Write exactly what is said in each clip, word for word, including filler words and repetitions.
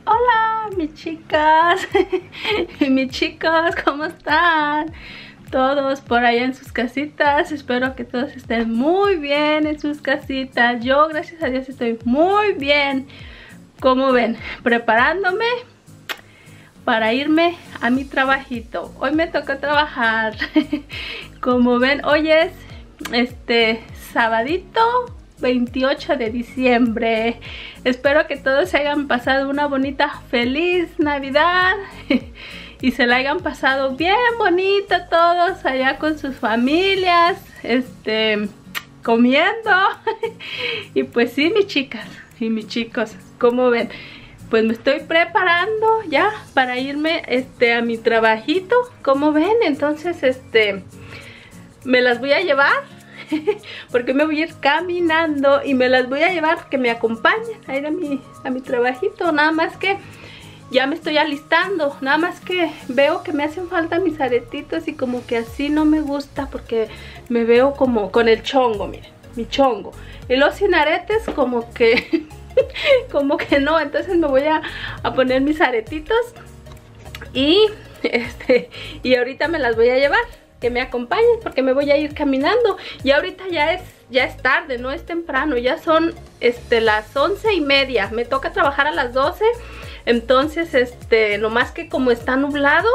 Hola mis chicas y mis chicos, ¿cómo están? Todos por allá en sus casitas. Espero que todos estén muy bien en sus casitas. Yo, gracias a Dios, estoy muy bien. Como ven, preparándome para irme a mi trabajito. Hoy me toca trabajar. Como ven, hoy es este sabadito veintiocho de diciembre. Espero que todos se hayan pasado una bonita, feliz Navidad y se la hayan pasado bien bonito todos allá con sus familias, este, comiendo. Y pues sí, mis chicas y mis chicos, como ven, pues me estoy preparando ya para irme este a mi trabajito. Como ven, entonces este me las voy a llevar porque me voy a ir caminando y me las voy a llevar, que me acompañen a ir a mi, a mi trabajito. Nada más que ya me estoy alistando, nada más que veo que me hacen falta mis aretitos y como que así no me gusta porque me veo como con el chongo, miren, mi chongo. Y los sin aretes como que como que no, entonces me voy a, a poner mis aretitos y este y ahorita me las voy a llevar, que me acompañen porque me voy a ir caminando. Y ahorita ya es ya es tarde, no es temprano, ya son este las once y media, me toca trabajar a las doce. Entonces este nomás que como está nublado,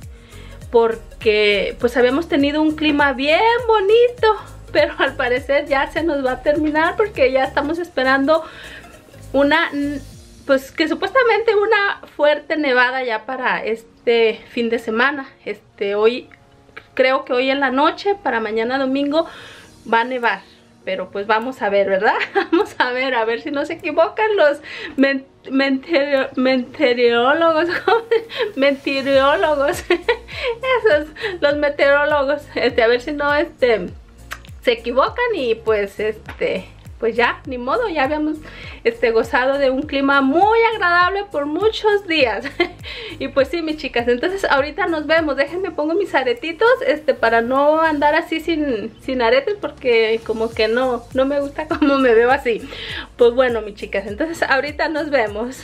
porque pues habíamos tenido un clima bien bonito, pero al parecer ya se nos va a terminar porque ya estamos esperando una, pues que supuestamente una fuerte nevada ya para este fin de semana. Este hoy creo que hoy en la noche, para mañana domingo va a nevar. Pero pues vamos a ver, ¿verdad? Vamos a ver, a ver si no se equivocan los men menterio meteorólogos. Meteorólogos. Esos, los meteorólogos. Este, a ver si no este se equivocan y pues este... pues ya, ni modo, ya habíamos este, gozado de un clima muy agradable por muchos días. Y pues sí, mis chicas, entonces ahorita nos vemos. Déjenme pongo mis aretitos este, para no andar así sin, sin aretes, porque como que no, no me gusta cómo me veo así. Pues bueno, mis chicas, entonces ahorita nos vemos.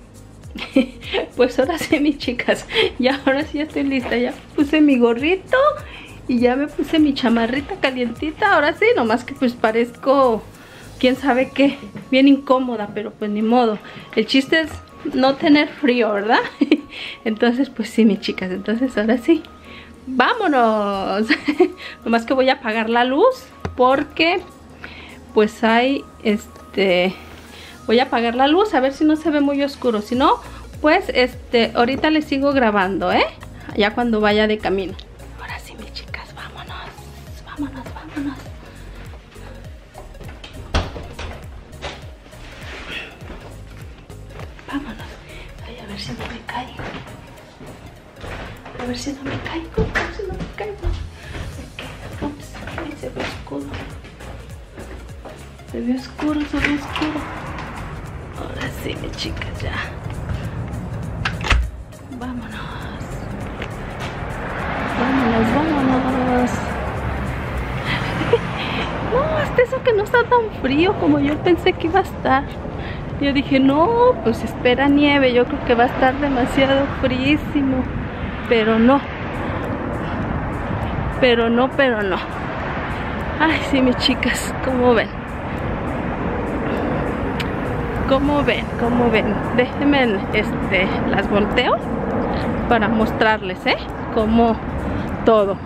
Pues ahora sí, mis chicas, ya ahora sí ya estoy lista. Ya puse mi gorrito y ya me puse mi chamarrita calientita. Ahora sí, nomás que pues parezco... quién sabe qué, bien incómoda, pero pues ni modo. El chiste es no tener frío, ¿verdad? Entonces pues sí, mis chicas, entonces ahora sí, vámonos. Nomás que voy a apagar la luz porque pues hay este voy a apagar la luz a ver si no se ve muy oscuro. Si no, pues este ahorita les sigo grabando, ¿eh? Ya cuando vaya de camino. Ahora sí, mis chicas, vámonos, vámonos, vámonos. Vámonos. Ay, a ver si no me caigo. A ver si no me caigo. A ver si no me caigo. Ok, ups, ay, se ve oscuro. Se ve oscuro, se ve oscuro. Ahora sí, mis chicas, ya. Vámonos. Vámonos, vámonos. No, hasta eso que no está tan frío como yo pensé que iba a estar. Yo dije, no, pues espera nieve, yo creo que va a estar demasiado fríísimo. Pero no. Pero no, pero no. Ay, sí, mis chicas, ¿cómo ven? ¿Cómo ven? ¿Cómo ven? Déjenme, este, las volteo para mostrarles, ¿eh? Como todo.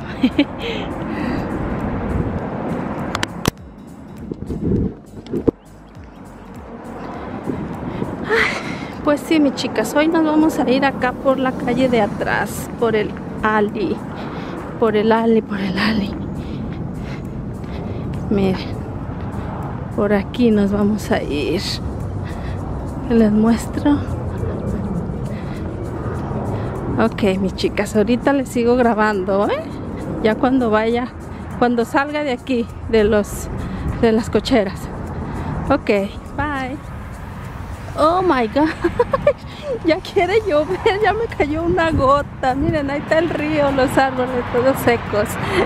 Pues sí, mis chicas, hoy nos vamos a ir acá por la calle de atrás, por el Ali, por el Ali, por el Ali. Miren, por aquí nos vamos a ir. Les muestro. Ok, mis chicas, ahorita les sigo grabando, ¿eh? Ya cuando vaya, cuando salga de aquí, de los, de las cocheras. Ok, bye. Oh my god, ya quiere llover, ya me cayó una gota. Miren, ahí está el río, los árboles todos secos.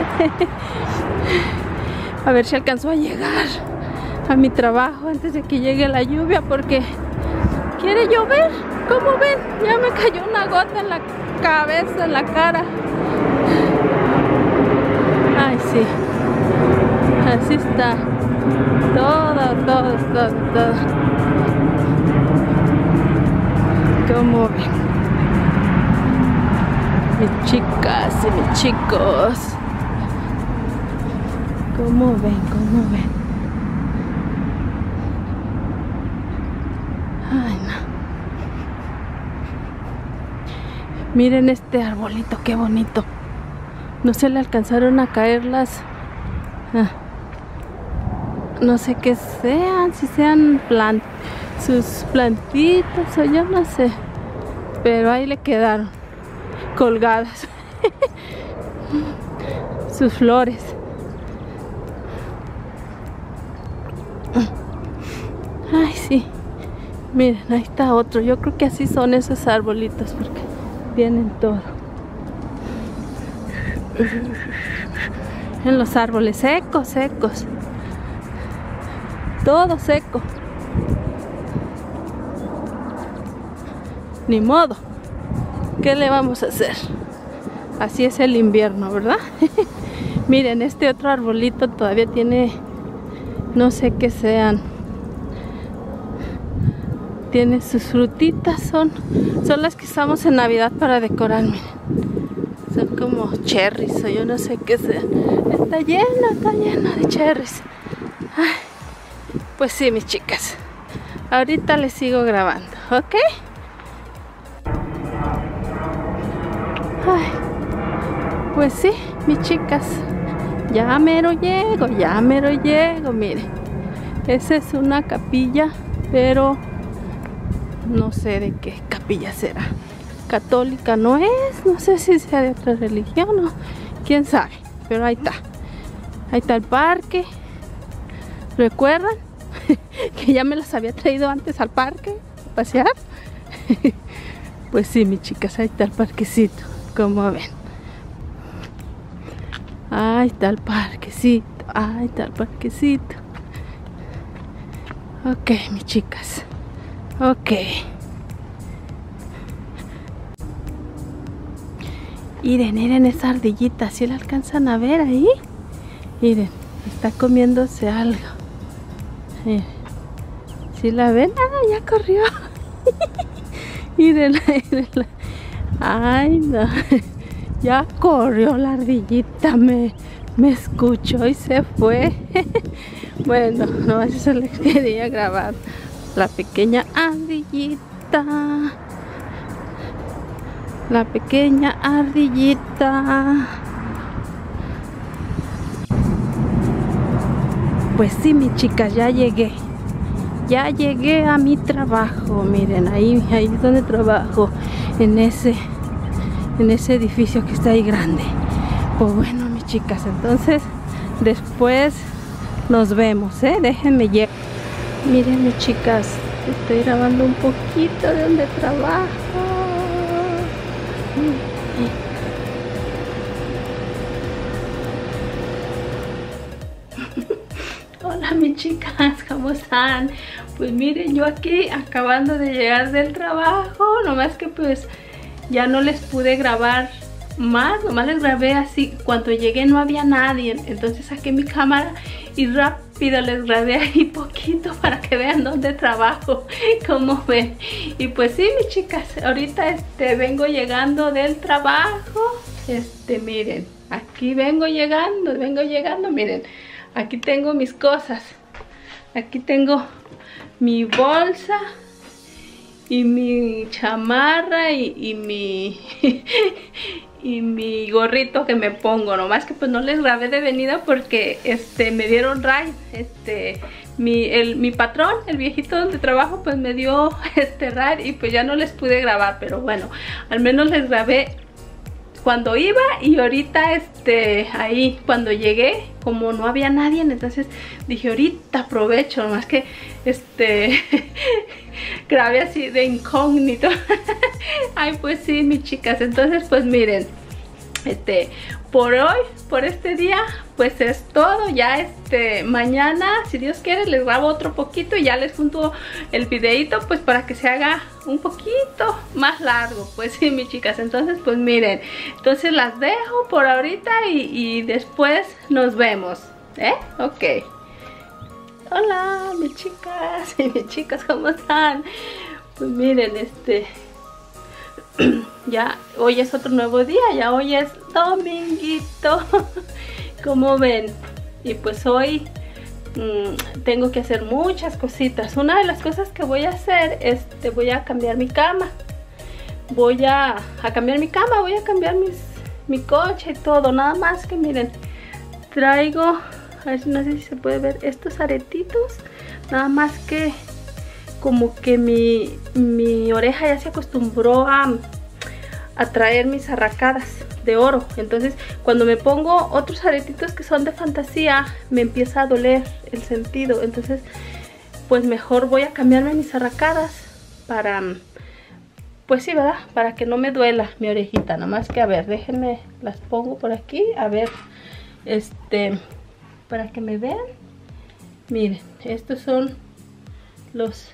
A ver si alcanzó a llegar a mi trabajo antes de que llegue la lluvia, porque quiere llover. Como ven, ya me cayó una gota en la cabeza, en la cara. Ay, sí. Así está. Todo, todo, todo, todo. Como ven, mis chicas y mis chicos. Como ven, como ven. Ay, no. Miren este arbolito, qué bonito. No se le alcanzaron a caer las... Ah, no sé qué sean, si sean plant, sus plantitas o yo no sé. Pero ahí le quedaron colgadas sus flores. Ay, sí. Miren, ahí está otro. Yo creo que así son esos arbolitos porque vienen todo. En los árboles secos, secos. Todo seco. Ni modo. ¿Qué le vamos a hacer? Así es el invierno, ¿verdad? Miren, este otro arbolito todavía tiene, no sé qué sean. Tiene sus frutitas, son, son las que usamos en Navidad para decorar, miren. Son como cherries o yo no sé qué sean. Está lleno, está lleno de cherries. Ay, pues sí, mis chicas. Ahorita les sigo grabando, ¿ok? Ay, pues sí, mis chicas. Ya mero llego, ya mero llego, miren. Esa es una capilla, pero no sé de qué capilla será. Católica no es, no sé si sea de otra religión o quién sabe, pero ahí está. Ahí está el parque. ¿Recuerdan? Que ya me las había traído antes al parque a pasear. Pues sí, mis chicas, ahí está el parquecito, como ven. Ahí está el parquecito, ahí está el parquecito. Ok, mis chicas. Ok. Miren, miren esa ardillita, ¿sí la alcanzan a ver ahí? Miren, está comiéndose algo. Miren. ¿Sí la ven? ¡Ah, ya corrió! Mírenla, mírenla. Ay, no. Ya corrió la ardillita, me, me escuchó y se fue. Bueno, no, eso les quería grabar. La pequeña ardillita. La pequeña ardillita. Pues sí, mis chicas, ya llegué. Ya llegué a mi trabajo. Miren, ahí, ahí es donde trabajo. En ese, en ese edificio que está ahí grande. Pues bueno, mis chicas, entonces después nos vemos, ¿eh? Déjenme llegar. Miren, mis chicas, estoy grabando un poquito de donde trabajo. Hola, mis chicas, ¿cómo están? Pues miren, yo aquí acabando de llegar del trabajo, nomás que pues ya no les pude grabar más, nomás les grabé así. Cuando llegué no había nadie, entonces saqué mi cámara y rápido les grabé ahí poquito para que vean dónde trabajo, como ven. Y pues sí, mis chicas, ahorita este vengo llegando del trabajo. Este, miren, aquí vengo llegando, vengo llegando, miren. Aquí tengo mis cosas. Aquí tengo mi bolsa y mi chamarra y, y mi y mi gorrito que me pongo. Nomás que pues no les grabé de venida porque este me dieron ride. Este mi, el, mi patrón, el viejito donde trabajo, pues me dio este ride y pues ya no les pude grabar. Pero bueno, al menos les grabé cuando iba y ahorita este ahí cuando llegué, como no había nadie, entonces dije ahorita aprovecho, nomás que este grabé así de incógnito. Ay, pues sí, mis chicas, entonces pues miren, Este, por hoy, por este día, pues es todo. Ya este, mañana, si Dios quiere, les grabo otro poquito y ya les junto el videito, pues para que se haga un poquito más largo. Pues sí, mis chicas, entonces pues miren, entonces las dejo por ahorita y, y después nos vemos, ¿eh? Ok. Hola, mis chicas y mis chicos, ¿cómo están? Pues miren, este... ya hoy es otro nuevo día, ya hoy es dominguito, como ven, y pues hoy mmm, tengo que hacer muchas cositas. Una de las cosas que voy a hacer es, te voy a cambiar mi cama, voy a, a cambiar mi cama, voy a cambiar mis, mi coche y todo. Nada más que miren, traigo, a ver, no sé si se puede ver estos aretitos, nada más que como que mi, mi oreja ya se acostumbró a, a traer mis arracadas de oro. Entonces cuando me pongo otros aretitos que son de fantasía, me empieza a doler el sentido. Entonces pues mejor voy a cambiarme mis arracadas para, pues sí, ¿verdad? Para que no me duela mi orejita. Nada más que, a ver, déjenme, las pongo por aquí, a ver, este, para que me vean. Miren, estos son los...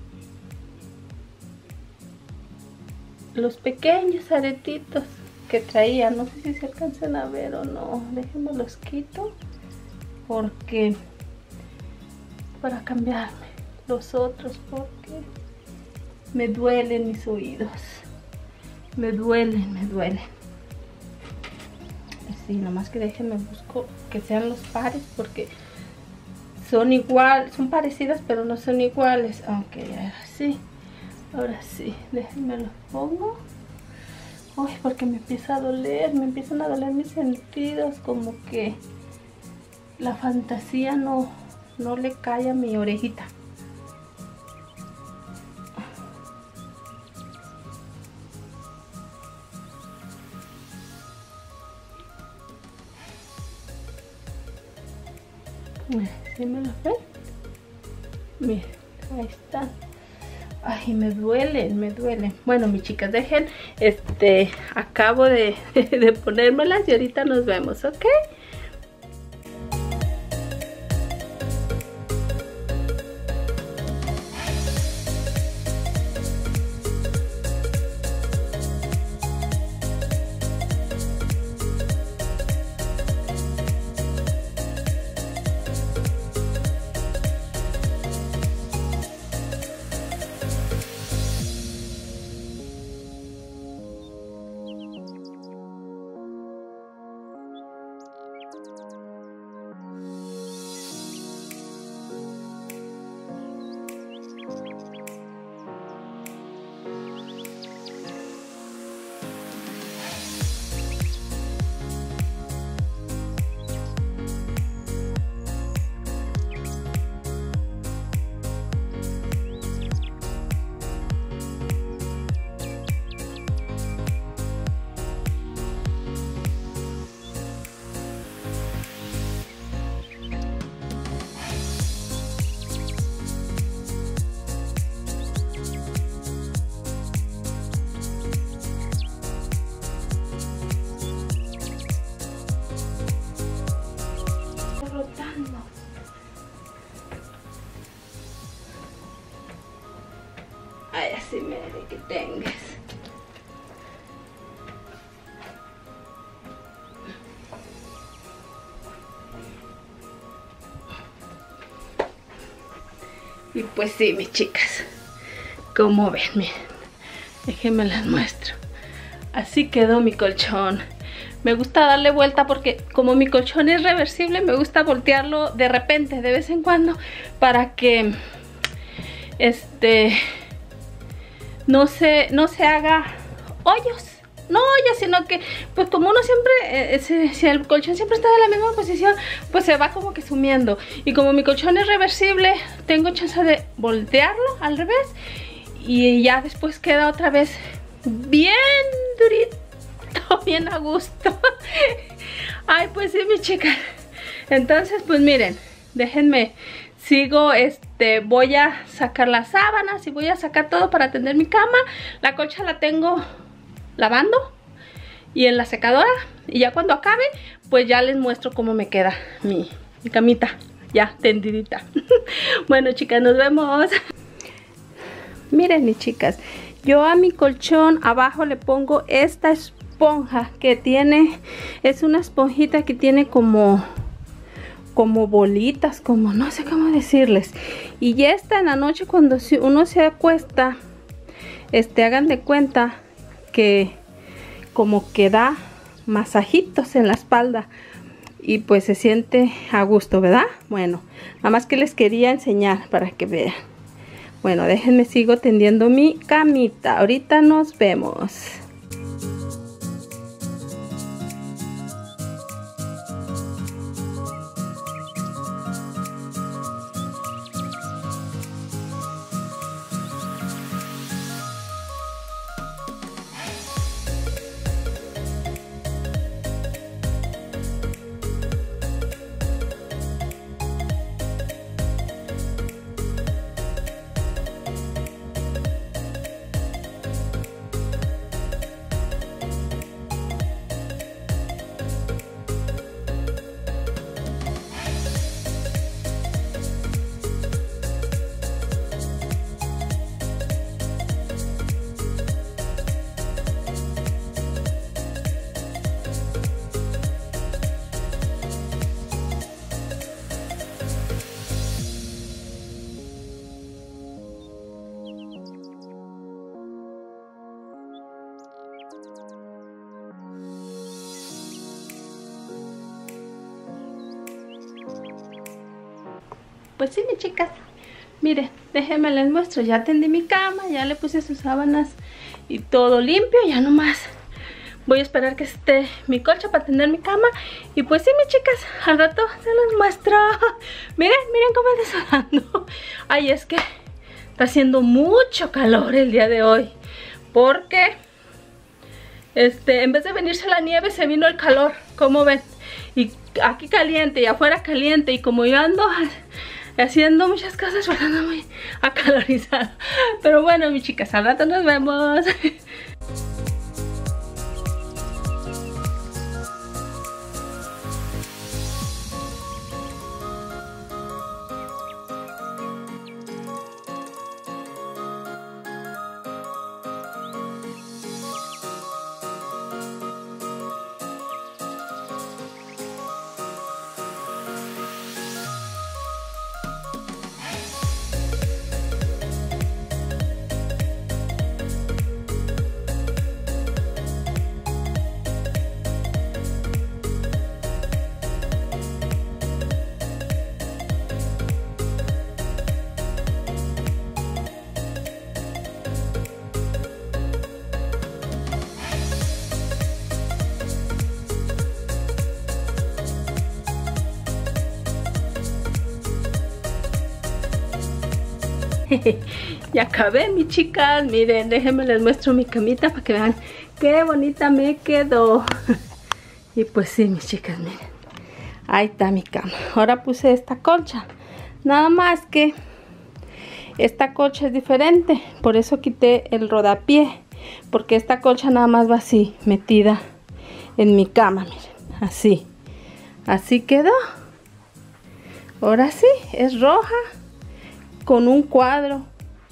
los pequeños aretitos que traía. No sé si se alcanzan a ver o no, déjenme los quito porque para cambiarme los otros, porque me duelen mis oídos, me duelen, me duelen. Sí, nomás que déjenme busco que sean los pares porque son igual, son parecidas pero no son iguales. Aunque así. Ahora sí, déjenme los pongo. Uy, porque me empieza a doler, me empiezan a doler mis sentidos, como que la fantasía no, no le cae a mi orejita. ¿Sí me los ven? Miren, ahí están. Ay, me duelen, me duelen. Bueno, mis chicas, dejen, este, acabo de, de ponérmelas y ahorita nos vemos, ¿ok? Ay, así mire que tengas. Y pues sí, mis chicas, como ven, miren, déjenme las muestro. Así quedó mi colchón. Me gusta darle vuelta porque como mi colchón es reversible, me gusta voltearlo de repente, de vez en cuando, para que este no se, no se haga hoyos. No hoyos, sino que pues como uno siempre, eh, si, si el colchón siempre está en la misma posición, pues se va como que sumiendo. Y como mi colchón es reversible, tengo chance de voltearlo al revés y ya después queda otra vez bien durito, bien a gusto. Ay, pues sí, mis chicas. Entonces, pues miren, déjenme, sigo, este, voy a sacar las sábanas y voy a sacar todo para tender mi cama. La colcha la tengo lavando y en la secadora, Y ya cuando acabe, pues ya les muestro cómo me queda mi, mi camita. Ya tendidita. Bueno, chicas, nos vemos. Miren, mis chicas, yo a mi colchón abajo le pongo esta esponja que tiene, es una esponjita que tiene como como bolitas, como no sé cómo decirles. Y esta en la noche cuando uno se acuesta, este, hagan de cuenta que como que da masajitos en la espalda y pues se siente a gusto, ¿verdad? Bueno, nada más que les quería enseñar para que vean. Bueno, déjenme sigo tendiendo mi camita. Ahorita nos vemos. Pues sí, mis chicas, miren, déjenme les muestro. Ya tendí mi cama, ya le puse sus sábanas y todo limpio. Ya nomás voy a esperar que esté mi colcha para tender mi cama. Y pues sí, mis chicas, al rato se los muestro. Miren, miren cómo está sudando. Ay, es que está haciendo mucho calor el día de hoy, porque este, en vez de venirse la nieve, se vino el calor, como ven. Y aquí caliente y afuera caliente. Y como yo ando haciendo muchas cosas, pues ando muy acalorizada. Pero bueno, mis chicas, al rato nos vemos. Ya acabé, mis chicas. Miren, déjenme les muestro mi camita para que vean qué bonita me quedó. Y pues sí, mis chicas, miren, ahí está mi cama. Ahora puse esta colcha, nada más que esta colcha es diferente, por eso quité el rodapié, porque esta colcha nada más va así, metida en mi cama. Miren, así, así quedó. Ahora sí, es roja, con un cuadro,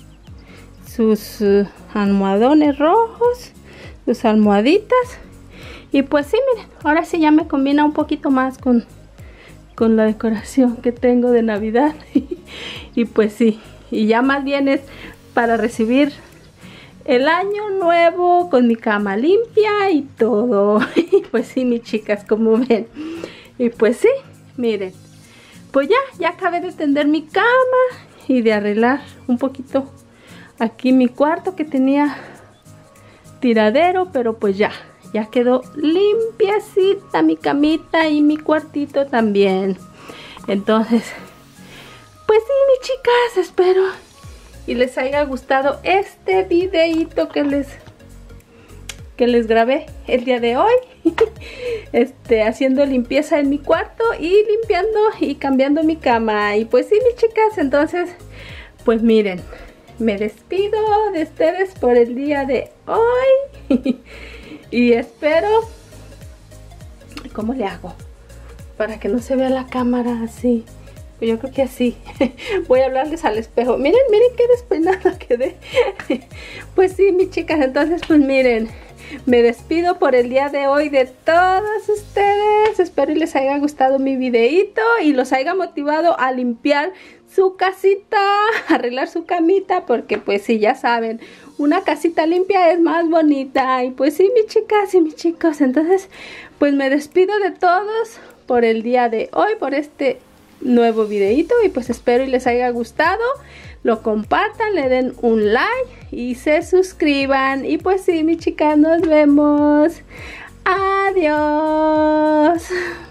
sus uh, almohadones rojos, sus almohaditas. Y pues sí, miren, ahora sí ya me combina un poquito más con, con la decoración que tengo de Navidad. Y pues sí, y ya más bien es para recibir el año nuevo con mi cama limpia y todo. Y pues sí, mis chicas, como ven. Y pues sí, miren, pues ya, ya acabé de tender mi cama y de arreglar un poquito aquí mi cuarto, que tenía tiradero, pero pues ya, ya quedó limpiecita mi camita y mi cuartito también. Entonces, pues sí, mis chicas, espero y les haya gustado este videito que les que les grabé el día de hoy. Este, haciendo limpieza en mi cuarto y limpiando y cambiando mi cama. Y pues sí, mis chicas, entonces, pues miren, me despido de ustedes por el día de hoy. Y espero ¿Cómo le hago? Para que no se vea la cámara así. Yo creo que así. Voy a hablarles al espejo. Miren, miren qué despeinada quedé. Pues sí, mis chicas, entonces pues miren, me despido por el día de hoy de todos ustedes. Espero y les haya gustado mi videito y los haya motivado a limpiar su casita, arreglar su camita, porque pues sí, ya saben, una casita limpia es más bonita. Y pues sí, mis chicas y mis chicos, entonces pues me despido de todos por el día de hoy, por este nuevo videito, y pues espero y les haya gustado, lo compartan, le den un like y se suscriban. Y pues sí, mis chicas, nos vemos. Adiós.